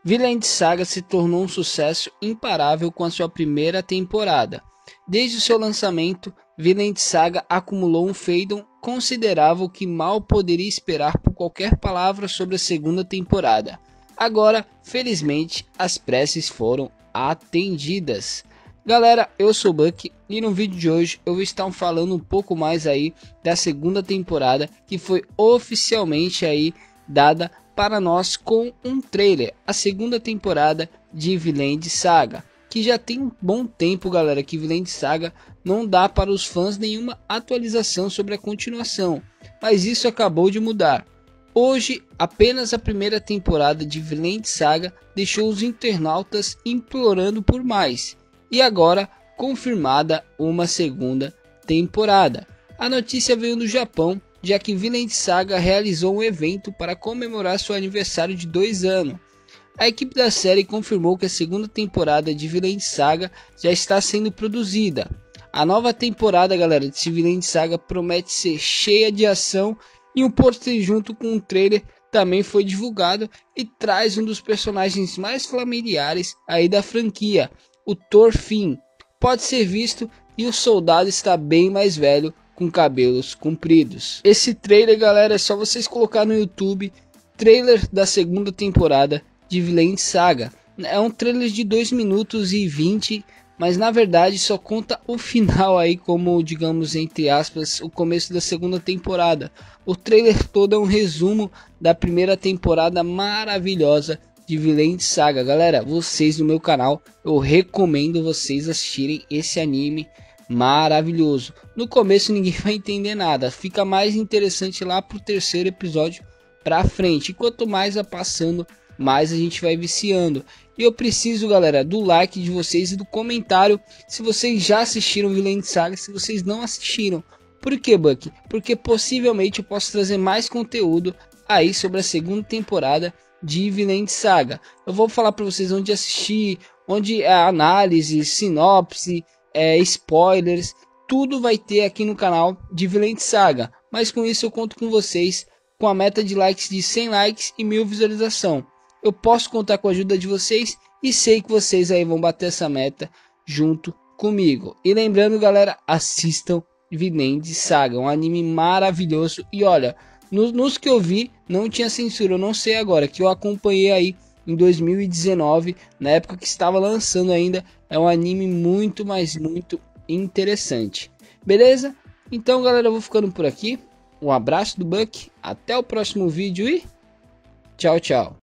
Vinland Saga se tornou um sucesso imparável com a sua primeira temporada. Desde o seu lançamento, Vinland Saga acumulou um fandom considerável que mal poderia esperar por qualquer palavra sobre a segunda temporada. Agora, felizmente, as preces foram atendidas. Galera, eu sou o Buck e no vídeo de hoje eu vou estar falando um pouco mais aí da segunda temporada que foi oficialmente aí dada para nós com um trailer, a segunda temporada de Vinland Saga, que já tem um bom tempo, galera, que Vinland Saga não dá para os fãs nenhuma atualização sobre a continuação, mas isso acabou de mudar. Hoje, apenas a primeira temporada de Vinland Saga deixou os internautas implorando por mais, e agora confirmada uma segunda temporada. A notícia veio do Japão, já que Vinland Saga realizou um evento para comemorar seu aniversário de 2 anos. A equipe da série confirmou que a segunda temporada de Vinland Saga já está sendo produzida. A nova temporada, galera, de Vinland Saga promete ser cheia de ação e um pôster junto com um trailer também foi divulgado e traz um dos personagens mais familiares aí da franquia, o Thorfinn. Pode ser visto e o soldado está bem mais velho, com cabelos compridos. Esse trailer, galera, é só vocês colocar no YouTube, trailer da segunda temporada de Vinland Saga. É um trailer de 2 minutos e 20, mas na verdade só conta o final aí, como digamos entre aspas, o começo da segunda temporada. O trailer todo é um resumo da primeira temporada maravilhosa de Vinland Saga. Galera, vocês no meu canal, eu recomendo vocês assistirem esse anime maravilhoso. No começo ninguém vai entender nada, fica mais interessante lá pro terceiro episódio pra frente, e quanto mais vai passando, mais a gente vai viciando. E eu preciso, galera, do like de vocês e do comentário se vocês já assistiram Vinland Saga, se vocês não assistiram. Por que, Buck? Porque possivelmente eu posso trazer mais conteúdo aí sobre a segunda temporada de Vinland Saga. Eu vou falar para vocês onde assistir, onde é análise, sinopse, spoilers, tudo vai ter aqui no canal de Vinland Saga. Mas com isso eu conto com vocês, com a meta de likes de 100 likes e 1000 visualização. Eu posso contar com a ajuda de vocês e sei que vocês aí vão bater essa meta junto comigo. E lembrando, galera, assistam Vinland Saga, um anime maravilhoso. E olha, nos que eu vi não tinha censura, eu não sei agora, que eu acompanhei aí em 2019, na época que estava lançando ainda. É um anime muito, mas muito interessante. Beleza? Então, galera, eu vou ficando por aqui. Um abraço do Buck, até o próximo vídeo e tchau, tchau.